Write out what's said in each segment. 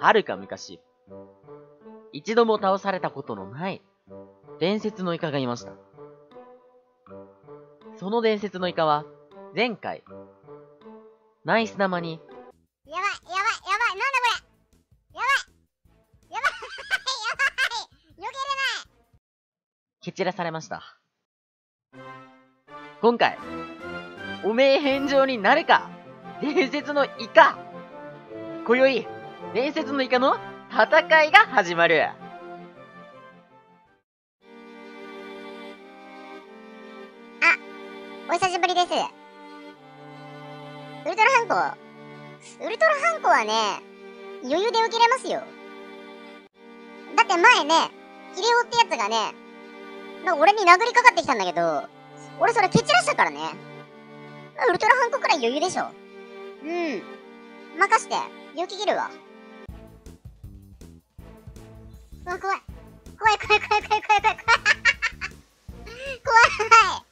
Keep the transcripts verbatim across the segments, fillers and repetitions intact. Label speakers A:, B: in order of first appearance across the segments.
A: 遥か昔、一度も倒されたことのない伝説のイカがいました。その伝説のイカは、前回、ナイス玉に、
B: やばい、やばい、やばい、なんだこれ。やばい、やばい、やばい、避けれない。
A: 蹴散らされました。今回、おめえ返上になるか、伝説のイカ。今宵、伝説のイカの戦いが始まる。
B: お久しぶりです。ウルトラハンコ。ウルトラハンコはね、余裕で受けれますよ。だって前ね、キリオってやつがね、なんか俺に殴りかかってきたんだけど、俺それ蹴散らしたからね。ウルトラハンコくらい余裕でしょ。うん。任して、勇気切るわ。うわ、怖い。怖い怖い怖い怖い怖い怖い怖い。怖い。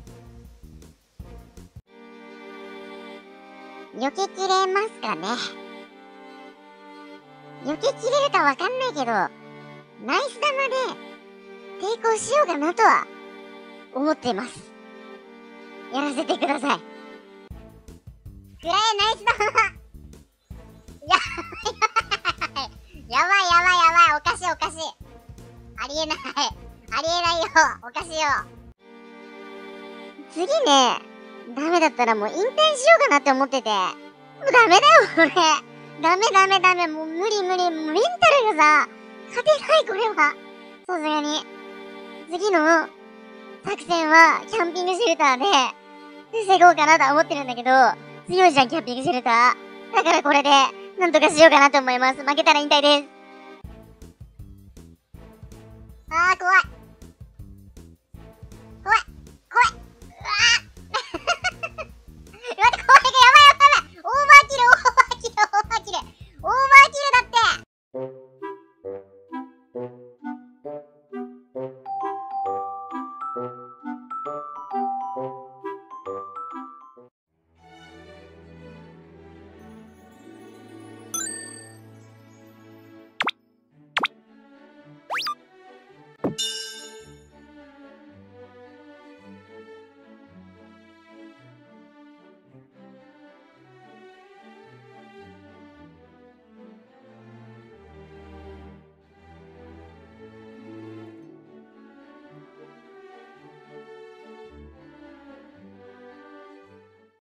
B: 避けきれますかね。避けきれるかわかんないけど、ナイス玉で抵抗しようかなとは思っています。やらせてください。くらえナイス玉。やばいやばいやばいやばい、おかしいおかしい。ありえないありえないよ、おかしいよ。次ね、ダメだったらもう引退しようかなって思ってて。もうダメだよ、これ。ダメダメダメ、もう無理無理、メンタルがさ、勝てない、これは。さすがに。次の作戦は、キャンピングシェルターで、防ごうかなとは思ってるんだけど、強いじゃん、キャンピングシェルター。だからこれで、なんとかしようかなと思います。負けたら引退です。あー、怖い。怖い。怖い。うわー